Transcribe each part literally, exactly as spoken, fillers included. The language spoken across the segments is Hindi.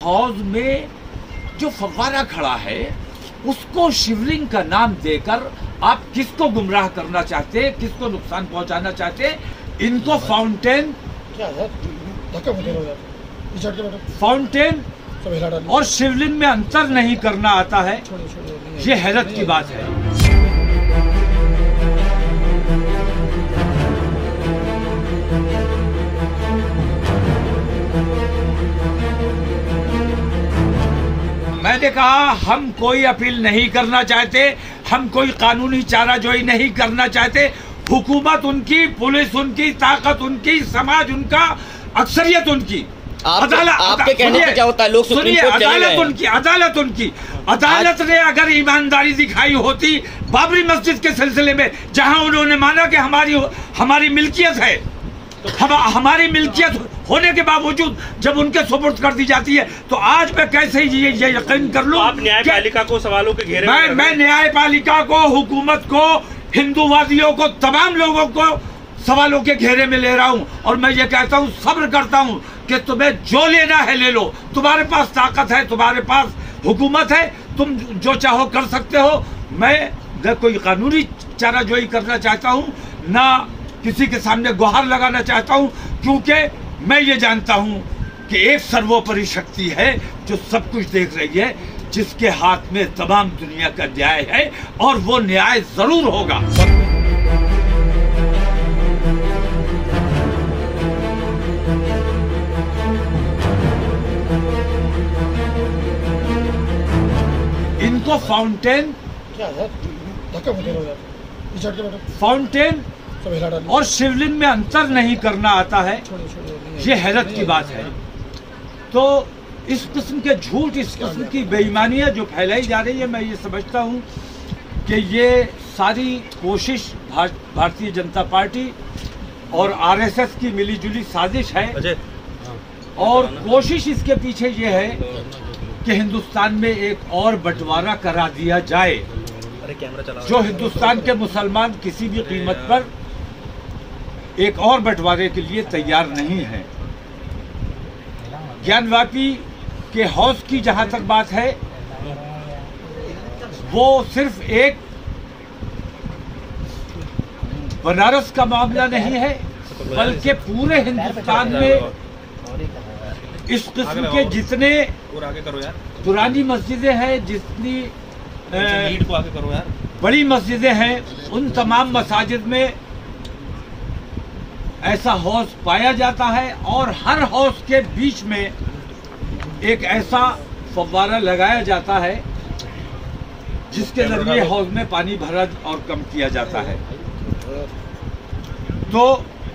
हौज में जो फव्वारा खड़ा है उसको शिवलिंग का नाम देकर आप किसको गुमराह करना चाहते हैं, किसको नुकसान पहुंचाना चाहते हैं? इनको फाउंटेन क्या है? फाउंटेन और शिवलिंग में अंतर नहीं करना आता है। ये हैरत की बात है। मैंने कहा हम कोई अपील नहीं करना चाहते, हम कोई कानूनी चाराजोई नहीं करना चाहते। हुकूमत उनकी, पुलिस उनकी, ताकत उनकी, समाज उनका, अक्सरियत उनकी, अदालत आपके कहने पे क्या होता है? लोग सुप्रीम कोर्ट चले गए। अदालत उनकी, अदालत उनकी, अदालत ने अगर ईमानदारी दिखाई होती बाबरी मस्जिद के सिलसिले में, जहां उन्होंने माना कि हमारी हमारी मिल्कियत है, हम, हमारी मिल्कियत होने के बावजूद जब उनके सुपुर्द कर दी जाती है, तो आज मैं कैसे ये, ये यकीन कर लूं? आप न्यायपालिका को सवालों के घेरे मैं मैं न्यायपालिका को, हुकूमत को, हिंदूवादियों को, तमाम लोगों को सवालों के घेरे में ले रहा हूं। और मैं ये कहता हूं, सब्र करता हूं कि तुम्हें जो लेना है ले लो। तुम्हारे पास ताकत है, तुम्हारे पास हुकूमत है, तुम जो चाहो कर सकते हो। मैं न कोई कानूनी चाराजोई करना चाहता हूं, ना किसी के सामने गुहार लगाना चाहता हूं, क्योंकि मैं ये जानता हूं कि एक सर्वोपरि शक्ति है जो सब कुछ देख रही है, जिसके हाथ में तमाम दुनिया का न्याय है, और वो न्याय जरूर होगा। इनको फाउंटेन क्या है? फाउंटेन और शिवलिंग में अंतर नहीं करना आता है। ये हैरत की बात है। तो इस किस्म के झूठ, इस किस्म की बेईमानियां जो फैलाई जा रही है, मैं ये समझता हूं कि ये सारी कोशिश भारतीय जनता पार्टी और आरएसएस की मिलीजुली साजिश है। और कोशिश इसके पीछे ये है कि हिंदुस्तान में एक और बंटवारा करा दिया जाए, जो हिंदुस्तान के मुसलमान किसी भी कीमत पर एक और बंटवारे के लिए तैयार नहीं है। ज्ञानवापी के हौज की जहां तक बात है, वो सिर्फ एक बनारस का मामला नहीं है, बल्कि पूरे हिंदुस्तान में इस किस्म के जितने पुरानी मस्जिदें हैं, जितनी बड़ी मस्जिदें हैं, उन तमाम मसाजिद में ऐसा हौज पाया जाता है। और हर हौज के बीच में एक ऐसा फव्वारा लगाया जाता है जिसके जरिए हौज में पानी भरा और कम किया जाता है। तो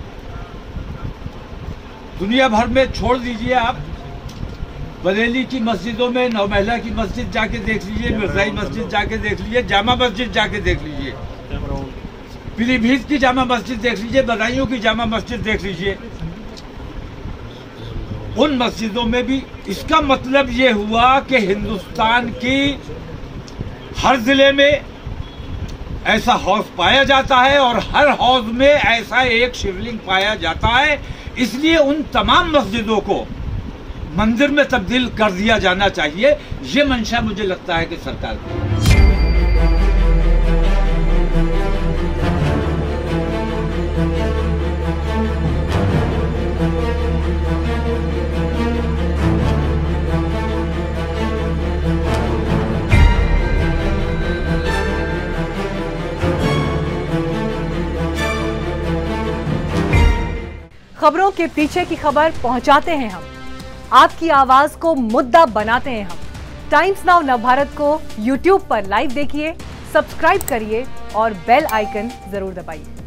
दुनिया भर में छोड़ दीजिए, आप बरेली की मस्जिदों में, नौमहला की मस्जिद जाके देख लीजिए, मिर्जाई मस्जिद जाके देख लीजिए, जामा मस्जिद जाके देख लीजिए, पीलीभीत की जामा मस्जिद देख लीजिए, बदायूं की जामा मस्जिद देख लीजिए। उन मस्जिदों में भी इसका मतलब ये हुआ कि हिंदुस्तान की हर जिले में ऐसा हौज पाया जाता है, और हर हौज में ऐसा एक शिवलिंग पाया जाता है। इसलिए उन तमाम मस्जिदों को मंदिर में तब्दील कर दिया जाना चाहिए। ये मंशा मुझे लगता है कि सरकार की। खबरों के पीछे की खबर पहुंचाते हैं हम, आपकी आवाज को मुद्दा बनाते हैं हम। टाइम्स नाउ नवभारत को यूट्यूब पर लाइव देखिए, सब्सक्राइब करिए और बेल आइकन जरूर दबाइए।